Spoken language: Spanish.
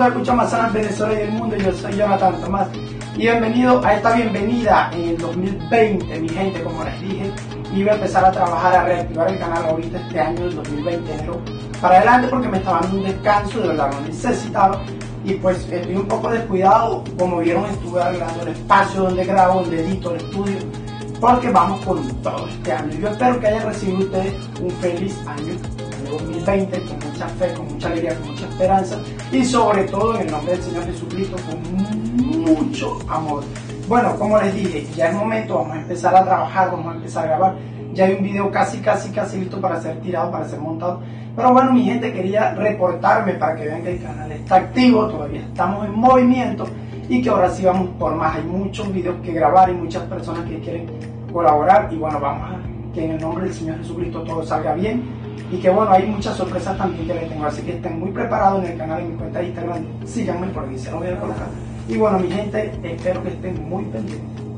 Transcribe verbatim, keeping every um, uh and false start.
escucha Amazonas, Venezuela y el mundo. Yo soy Jonathan Tomás y bienvenido a esta bienvenida en el dos mil veinte, mi gente. Como les dije, iba a empezar a trabajar, a reactivar el canal ahorita este año del dos mil veinte, enero para adelante, porque me estaba dando un descanso, de verdad lo necesitaba, y pues estoy un poco descuidado. Como vieron, estuve arreglando el espacio donde grabo, donde edito el estudio, porque vamos con todo este año. Yo espero que hayan recibido ustedes un feliz año dos mil veinte, con mucha fe, con mucha alegría, con mucha esperanza, y sobre todo en el nombre del Señor Jesucristo, con mucho amor. Bueno, como les dije, ya es momento, vamos a empezar a trabajar, vamos a empezar a grabar. Ya hay un video casi, casi, casi listo para ser tirado, para ser montado. Pero bueno, mi gente, quería reportarme para que vean que el canal está activo, todavía estamos en movimiento, y que ahora sí vamos por más. Hay muchos videos que grabar y muchas personas que quieren colaborar, y bueno, vamos a que en el nombre del Señor Jesucristo todo salga bien. Y que bueno, hay muchas sorpresas también que les tengo, así que estén muy preparados en el canal, en mi cuenta de Instagram, síganme por ahí, se lo voy a colocar. Y bueno, mi gente, espero que estén muy pendientes.